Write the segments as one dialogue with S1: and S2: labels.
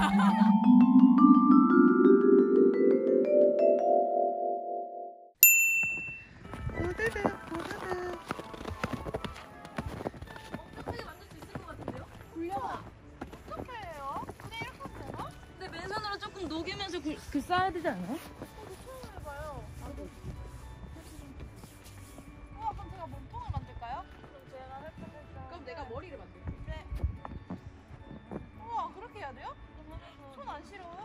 S1: 녹이면서 그 쌓아야 되지 않아요?
S2: 처음 해봐요. 우와, 그럼 제가 몸통을 만들까요? 그럼 제가 할 거니까. 그럼 내가 머리를 만들게요. 네. 우와, 그렇게 해야 돼요? 손 안 시려워요?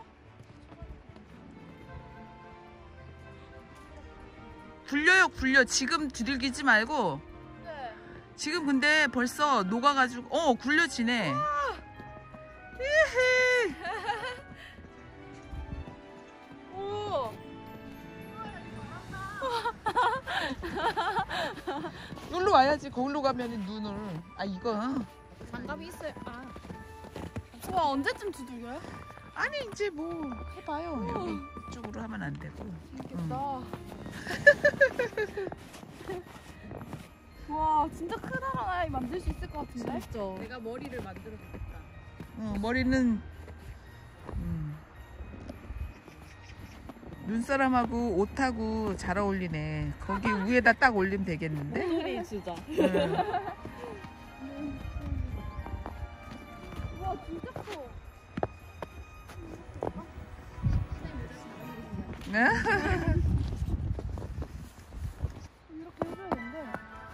S3: 굴려요, 굴려. 지금 두들기지 말고.
S2: 네.
S3: 지금 근데 벌써 녹아가지고 굴려지네. 히히.
S2: 오.
S3: 여기로 와야지. 거기로 가면 눈을. 이거.
S2: 장갑이 있어요. 우와, 언제쯤 두들겨요?
S3: 아니 이제 뭐 해봐요. 여기 이쪽으로 하면 안 되고.
S2: 재밌겠다. 와, 진짜 크다란 아이 만들 수 있을 것 같은데?
S1: 진짜.
S2: 내가 머리를 만들어 보겠다.
S3: 머리는 눈사람하고 옷하고 잘 어울리네. 거기 위에다 딱 올리면 되겠는데?
S1: 소리 진짜.
S2: 우와, 진짜 커. 이렇게 해줘야겠는데.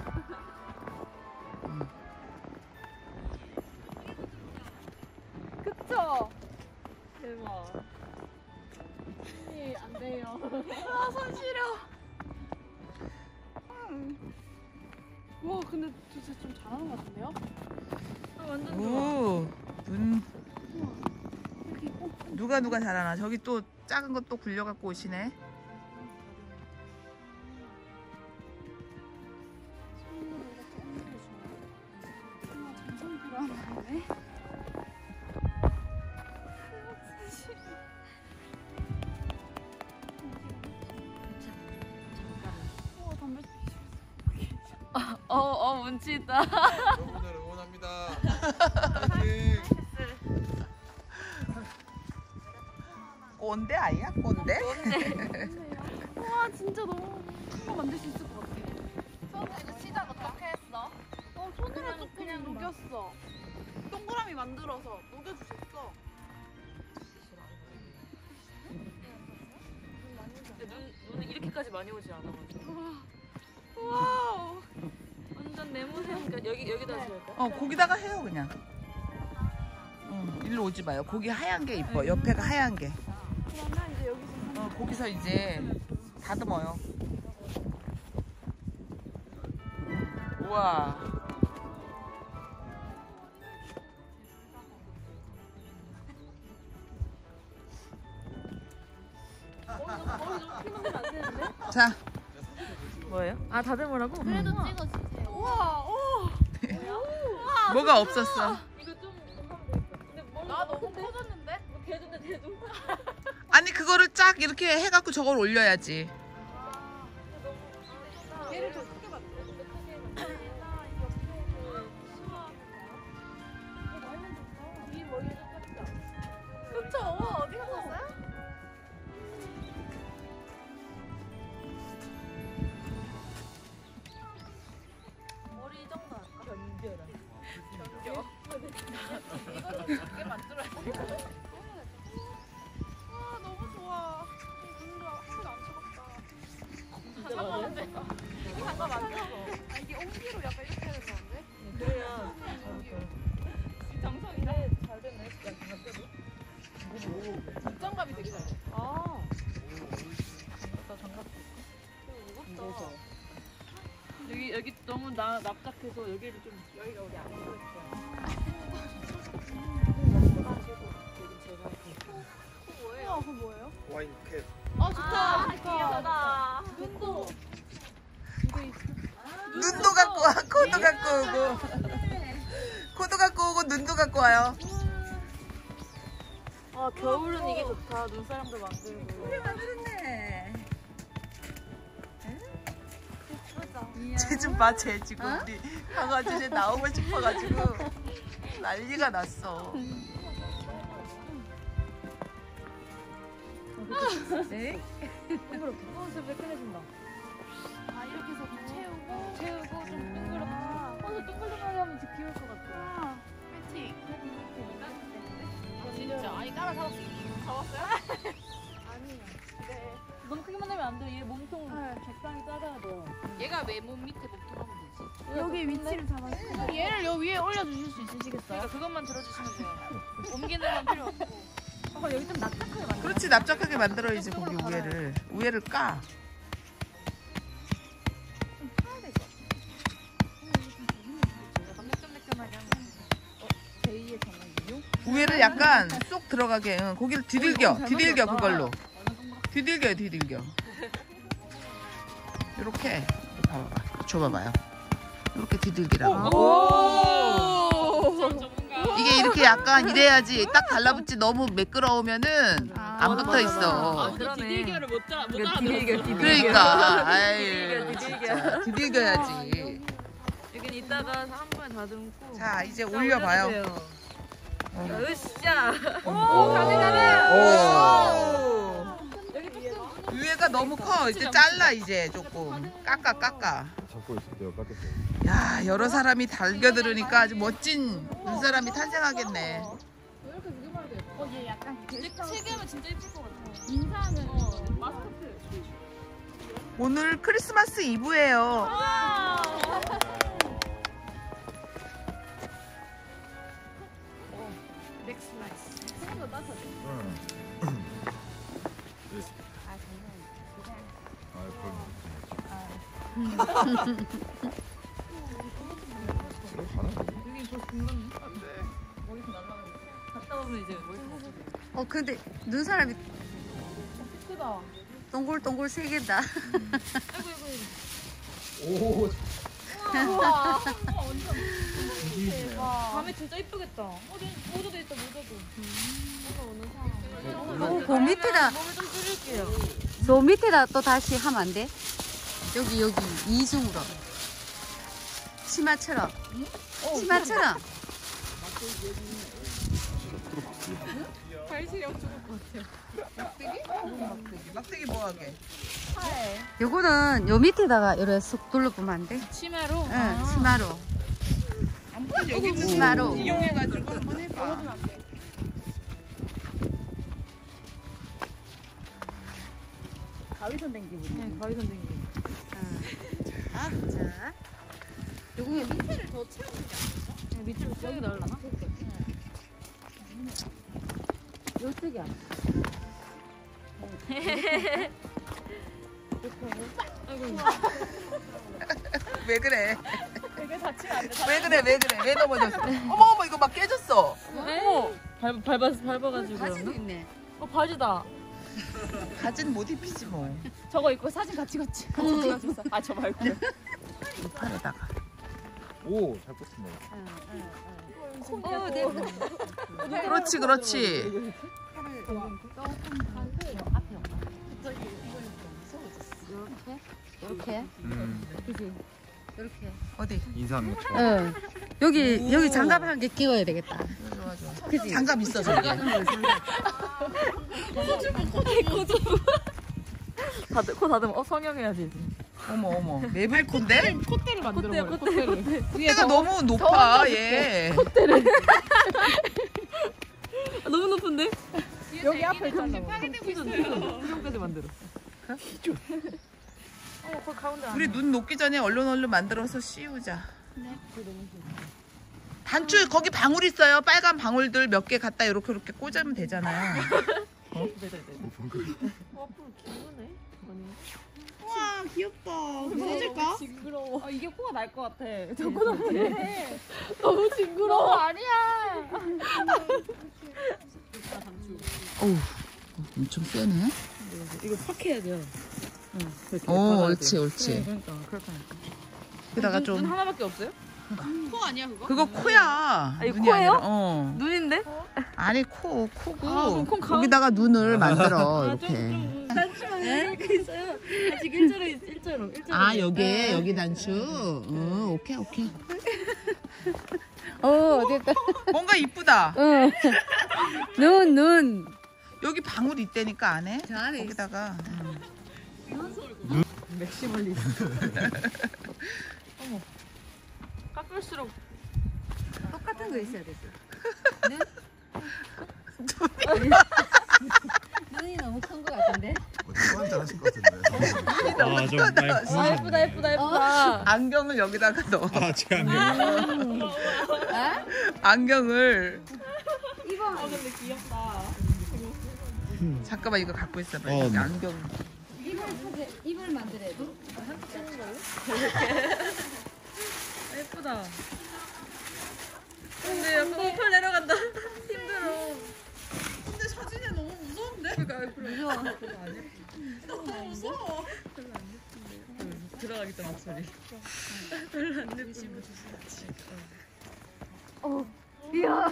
S2: 그쵸?
S1: 대박. 손이 안 돼요.
S2: 아, 손 시려. 와, 근데 진짜 좀 잘하는 것 같은데요?
S1: 완전 좋아.
S3: 오, 눈
S2: 이렇게 있고.
S3: 누가 잘하나. 저기 또 작은 것 또 굴려갖고 오시네.
S2: 손으로 이렇게 옮겨주네. 정말 정성이 필요한 거네. 우와, 담배
S1: 운치 있다.
S4: 여러분들 응원합니다. 파이팅!
S3: 꼰대 아이야? 꼰대?
S2: 우와, 진짜 너무 큰 거 만들 수 있을 것 같아. 처음에 이거 시작 어떻게 했어? 손으로 조금 녹였어. 동그라미 만들어서 녹여주셨어.
S1: 눈이 이렇게까지 많이 오지 않아가지고.
S2: 와우.
S1: 완전 네모세니까 여기다 지을까?
S3: 거기다가 해요 그냥. 일로 오지 마요. 거기 하얀 게 이뻐. 옆에가 하얀 게.
S2: 그러면 이제 여기서
S3: 거기서 이제 다듬어요. 우와. 자,
S1: 뭐예요? 다듬으라고?
S2: 그래도 찍어주세요. 우와, 오.
S3: 뭐가 없었어.
S1: 이거 좀 하면 되겠다. 근데
S2: 나 너무 커졌는데?
S1: 대도.
S3: 아니 그거를 쫙 이렇게 해갖고 저걸 올려야지.
S2: 얘를 더 크게 만들어. 그쵸? 어디 가셨어요?
S1: 머리 이 정도 할까? 견뎌라.
S2: 이거는 작게 만들어야 돼. 와, 너무 좋아. 눈도 하나도 안 차갑다. 이게 잠깐 만들어서. 이게 옹기로 약간 이렇게 해야 되는데?
S1: 그래야
S2: 정성이네.
S1: 잘 됐네.
S2: 장갑이 되게 잘 돼.
S1: 장갑. 무겁다. 여기 너무 납작해서 여기를 좀 여기가 우리 안 들어있어요.
S2: 우와, 그거 뭐예요?
S4: 와인 캡.
S2: 좋다.
S1: 귀여워다.
S2: 눈도.
S3: 눈도 갖고 와. 코도 갖고 오고. 코도 갖고 오고 눈도 갖고 와요.
S1: 겨울은 이게 좋다. 눈사람도 만들고.
S3: 만들었네.
S2: 예쁘죠?
S3: 쟤 좀 봐. 쟤 지금 우리 강아지 쟤 나오고 싶어가지고 난리가 났어. 네.
S1: 동그랗게. 진짜 매끈해진다.
S2: 아 이렇게 해서 채우고.
S1: 채우고 좀 동그랗게. 동글동글하게 하면 진짜 귀여울 것 같아.
S2: 패팅. 진짜 아니 따라 사왔어. 사왔어요?
S1: 너무 크게만 하면 안 돼. 얘 몸통 적당히 작아야 돼요.
S2: 얘가 왜 몸 밑에 몸통하면 되지?
S1: 여기 위치를 잡아주세요.
S2: 얘를 여기 위에 올려주실 수 있으시겠어요? 그러니까 그것만 들어주시면 돼요. 옮기는 건 필요 없고.
S1: 여기 좀 납작하게 만들어.
S3: 그렇지, 납작하게 만들어야지, 거기 우회를. 우회를 까.
S2: 매끈매끈하게 하면.
S1: 제2의 정원이요?
S3: 우회를 약간 쏙 들어가게. 응, 고기를 뒤들겨. 뒤들겨, 그걸로. 뒤들겨요, 뒤들겨. 요렇게. 봐봐봐. 줘봐봐요. 요렇게 뒤들기라고. 이게 이렇게 약간 이래야지 딱 달라붙지. 너무 매끄러우면은 안 붙어 있어.
S1: 디딜겨를 못 알아들었어.
S3: 그러니까. 아유. 진짜. 뒤들겨야지.
S1: 여긴 이따가 한 번에 다듬고.
S3: 자, 이제 올려봐요.
S1: 으쌰.
S3: 위에가 너무 커. 이제 잘라, 이제 조금. 깎아.
S4: 잡고 있을게요. 깎였어요.
S3: 야, 여러 사람이 달겨들으니까 아주 멋진 눈사람이 탄생하겠네.
S1: 얘 약간 체계하면 진짜 예쁠 것 같아. 인사하면 마스코트.
S3: 오늘 크리스마스 이브예요.
S1: 생각보다 따뜻하지? 갔다 오면 이제
S5: 근데 눈사람이
S1: 크다.
S5: 동글동글 세 개다.
S4: 오.
S1: 밤에 진짜 이쁘겠다. 모자도 있다, 모자도.
S5: 그 밑에다,
S1: 몸을 좀 줄일게요.
S5: 저 밑에다 또 다시 하면 안 돼? 여기 이중으로. 치마처럼. 치마처럼.
S3: 막대기 뭐하게?
S5: 요거는 요 밑에다가 요래 쑥 둘러보면 안 돼?
S1: 치마로?
S5: 응, 치마로.
S3: 아무튼 여기 뭐
S5: 치마로.
S3: 이용해가지고 한번 해봐.
S1: 가위선 댕기고. 네, 가위선 댕기고.
S5: 자. 요거
S2: 밑에를 더 채우는 게 아니죠?
S1: 네, 밑으로 여기 넣으려나?
S5: 요쪽이야.
S3: 왜 그래?
S1: 되게 다치면 안 돼.
S3: 왜 그래? 왜 넘어졌어? 어머, 이거 막 깨졌어.
S1: 어머! 밟아가지고.
S5: 바지도 있네.
S1: 바지다.
S3: 가진 못 입히지 뭐.
S1: 저거 입고 사진 같이 찍었어. 아, 저 말고.
S3: 이 팔에다가.
S4: 오, 잘 꽂습니다.
S3: 그렇지.
S5: 이렇게. 그지? 이렇게.
S3: 어디?
S4: 인삼.
S5: 응. 여기 장갑 한 개 끼워야 되겠다.
S3: 좋아.
S5: 그지?
S3: 장갑 있어, 저기.
S1: 코 다듬어. 성형해야지.
S3: 어머. 매발콘데?
S1: 콧대를 만들어. 콧대를.
S3: 콧대가 너무 높아, 얘.
S1: 너무 높은데?
S2: 여기 앞에 있잖아.
S1: 수정까지 만들어. 그 가운데 안
S3: 우리 눈 녹기 전에 얼른 만들어서 씌우자. 단추 거기 방울 있어요. 빨간 방울들 몇 개 갖다 이렇게 꽂으면 되잖아요. 와, 귀엽다.
S1: 젖을까? 징그러워. 이게 코가 날 것 같아. 저거 같아. 너무 징그러워. 아니야.
S3: 어우, 엄청 세네.
S1: 이거 팍 해야 돼요.
S3: 옳지.
S1: 그러니까 그렇게 하니까.
S3: 그다가
S1: 눈
S3: 좀
S1: 하나밖에 없어요?
S2: 코 아니야 그거?
S3: 그거 코야.
S1: 이거
S3: 눈이
S1: 코예요?
S3: 아니라,
S1: 눈인데?
S3: 아니 코고
S1: 그럼 콩 가운데-
S3: 거기다가 눈을 만들어 이렇게.
S1: 단추만 이렇게 있어요. 아직 일자로.
S3: 아 여기 단추. 오케이.
S5: 됐다.
S3: 뭔가 이쁘다.
S5: 응. 눈.
S3: 여기 방울 있다니까 안에.
S5: 저 안에
S3: 거기다가.
S1: 맥시멀리스트. 어머. 깎을수록
S5: 똑같은 거 있어야 되지. 눈이 너무 큰 거 같은데?
S6: 또 한잔 하실 것 같은데.
S4: 아, 좀 많이
S1: 아 예쁘다 예쁘다 예쁘다.
S3: 안경을 여기다가 넣어.
S4: 아, 제 안경.
S5: 아?
S3: 안경을.
S5: 이거
S1: 근데 귀엽다.
S3: 잠깐만 이거 갖고 있어봐.
S4: 어,
S3: 여기
S4: 네.
S3: 안경.
S5: 입을 만들어도?
S1: 예쁘다. 근데 약간 펄 내려간다. 힘들어.
S2: 근데 사진이 너무 무서운데?
S5: 무서워.
S2: 너무 무서워.
S1: 들어가기 전 목소리. 별로 안 예쁘네.
S5: 이야.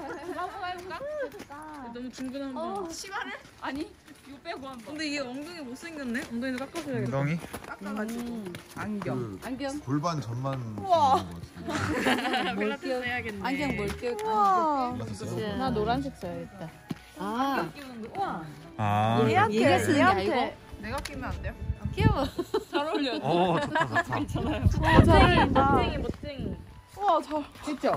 S1: 너무 중근한다.
S2: 치마를?
S1: 아니, 이거 빼고 한 번. 근데 이게 엉덩이 못생겼네? 엉덩이도 깎아줘야겠다.
S4: 엉덩이?
S2: 깎아가지고.
S3: 안경.
S5: 안경.
S6: 골반 전만
S2: 우와.
S5: 뭘 끼워?
S1: 해야겠네.
S5: 안경 뭘 끼워?
S2: 우와.
S6: 골랐어요?
S1: 나 노란색 써야겠다.
S5: 아,
S1: 끼우는 거. 우와.
S4: 아,
S5: 얘가 쓰는 게 아니고?
S2: 내가 끼면 안 돼요?
S5: 귀여워.
S1: 잘 어울려.
S4: 어, 좋다, 좋다.
S1: 괜찮아요.
S2: 잘한다.
S1: 멋쟁이.
S2: 우와, 잘.
S3: 진짜.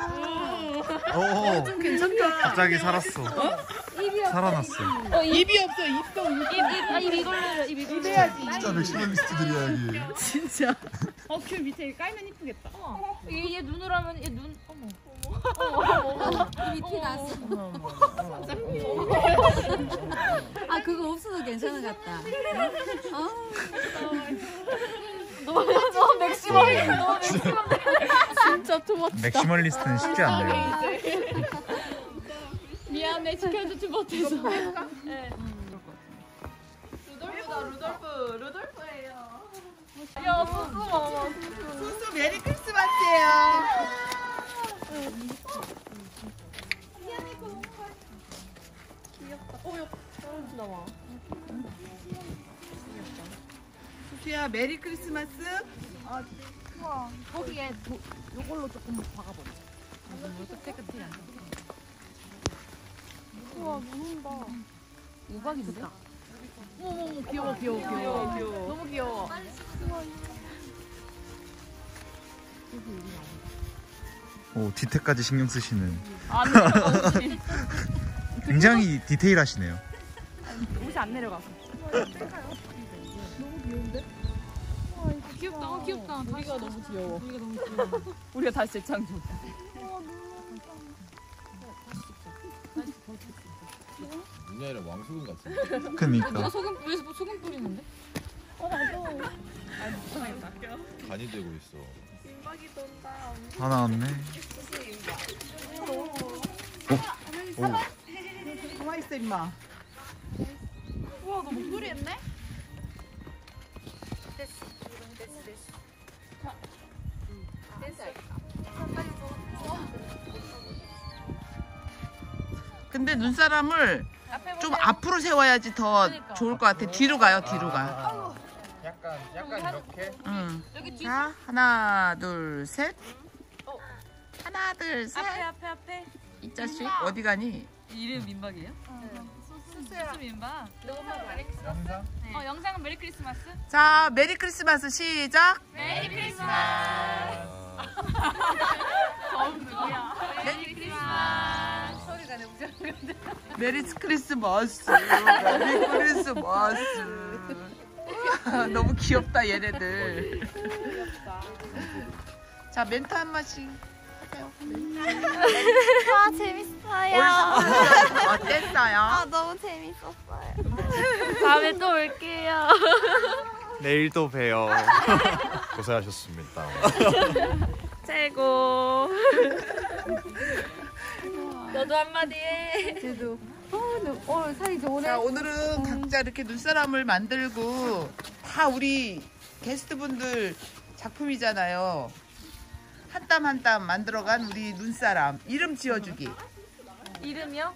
S4: 오,
S2: 좀 괜찮다.
S4: 갑자기 살았어. 살아났어.
S3: 입이 없어. 입도.
S1: 입 이걸로 해요. 입 이걸로.
S6: 진짜 맥시멀리스트들이야 여기.
S1: 진짜. 귤 밑에 깔면 이쁘겠다. 얘 눈으로 하면 얘 눈. 어머.
S5: 이미 티 났어. 아, 그거 없어도 괜찮은 것 같다.
S1: 너 맥시멀리. 너 맥시멀리. 진짜 투머치.
S4: 맥시멀리스트는 쉽지 않네요.
S1: 미안해 지켜주지 못해서. 네.
S2: 루돌프다, 루돌프예요.
S1: 야 무서워.
S3: 수수 메리 크리스마스예요.
S1: 나와.
S3: 수수야 메리 크리스마스.
S1: 거기에 요걸로 조금 박아보자.
S2: 우와, 무는다.
S5: 우박인데?
S1: 어머 귀여워 귀여워.
S2: 너무 귀여워.
S4: 오, 디테일까지 신경 쓰시는.
S1: 안 내려가 옷이.
S4: 굉장히 디테일하시네요.
S1: 옷이 안 내려가서. 귀엽다. 귀엽다. 우리가 너무 귀여워. 우리가 다시 재창조.
S6: 윤야이랑 왕소금 같은데.
S4: 그니까.
S1: 소금 왜 소금 뿌리는데?
S6: 간이 되고 있어.
S4: 다 나왔네.
S3: 가만 있어 임마.
S2: 우와, 너 목소리 했네?
S3: 근데 눈사람을 좀 앞으로 세워야지 더 좋을 것 같아. 뒤로 가요. 뒤로 가.
S4: 약간 이렇게.
S3: 응. 자 하나 둘 셋. 하나 둘 셋.
S1: 앞에.
S3: 이 자식 어디 가니?
S1: 이름 민박이에요? 수수야. 민박. 영상은 메리 크리스마스.
S3: 자 메리 크리스마스 시작.
S1: 메리 크리스마스.
S3: 메리
S1: 크리스마스. 소리가 너무 작은데.
S3: 메리 크리스마스. 메리 크리스마스. 너무 귀엽다 얘네들. 자 멘트 한 마씩 하세요.
S2: 아, 재밌어요.
S3: 어땠어요?
S2: 너무 재밌었어요. 다음에 또 올게요.
S6: 내일 또 봬요. 고생하셨습니다.
S1: 최고. 너도 한마디 해.
S5: 쟤도. 살이 좋으네.
S3: 자 오늘은 각자 이렇게 눈사람을 만들고 다 우리 게스트분들 작품이잖아요. 한 땀 한 땀 만들어간 우리 눈사람 이름 지어주기.
S1: 이름이요?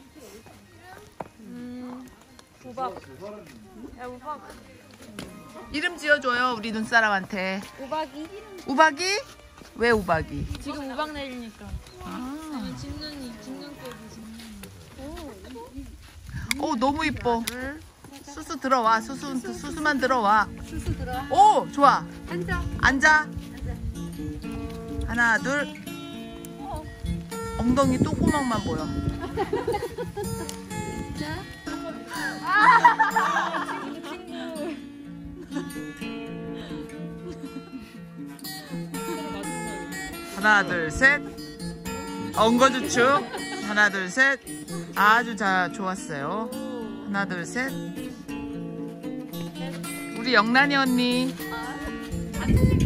S1: 우박. 야 우박.
S3: 이름 지어줘요 우리 눈사람한테.
S1: 우박이?
S3: 우박이? 왜 우박이?
S1: 지금 우박 내리니까.
S3: 아.
S1: 짚는 꼴이 짚는.
S3: 오 오 너무 이뻐. 수수 들어와. 수수만 들어와.
S5: 수수 들어와.
S3: 오 좋아.
S5: 앉아.
S3: 앉아. 하나 둘. 엉덩이 똥구멍만 보여. 하나 둘 셋. 엉거주춤. 하나 둘 셋. 아주 좋았어요. 하나 둘 셋. 우리 영란이 언니.